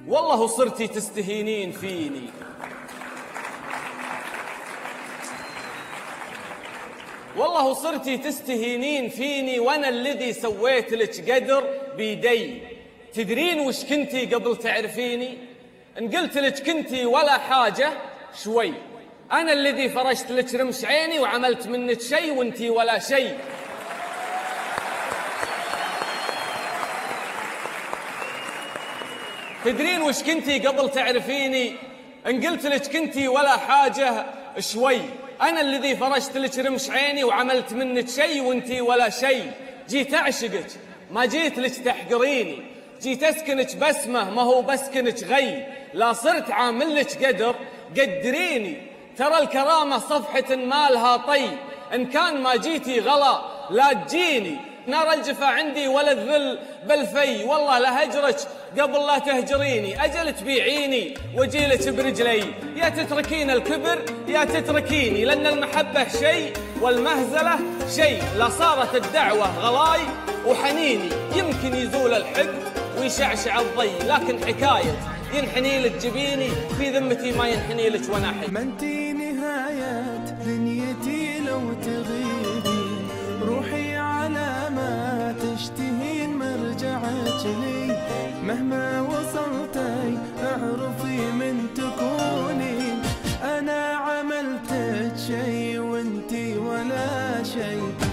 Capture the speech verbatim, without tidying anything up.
والله صرتي تستهينين فيني. والله صرتي تستهينين فيني وانا الذي سويت لك قدر بيدي. تدرين وش كنتي قبل تعرفيني؟ ان قلت لك كنتي ولا حاجة شوي، انا الذي فرشت لك رمش عيني وعملت منك شي وانتي ولا شي. تدرين وش كنتي قبل تعرفيني؟ ان قلت لك كنتي ولا حاجة شوي، انا الذي فرشت لك رمش عيني وعملت منك شي وانتي ولا شي. جيت اعشقك ما جيت لك تحقريني، جيت اسكنك بسمه ما هو بسكنك غي. لا صرت عامل لك قدر قدريني، ترى الكرامة صفحة مالها طي، ان كان ما جيتي غلا لا تجيني. نار الجفا عندي ولا الذل بالفي، والله لهجرك قبل لا تهجريني. أجل تبيعيني وجيلك برجلي، يا تتركين الكبر يا تتركيني، لأن المحبة شيء والمهزلة شيء. لا صارت الدعوة غلاي وحنيني، يمكن يزول الحقد ويشعشع الضي، لكن حكاية ينحني لك جبيني في ذمتي ما ينحني لك وانا حي. ما انتي نهايات دنيتي لو تغيبي، روحي على ما تشتهين مرجعك لي. مهما وصلتي اعرفي من تكوني، انا عملتك شي وانتي ولا شي.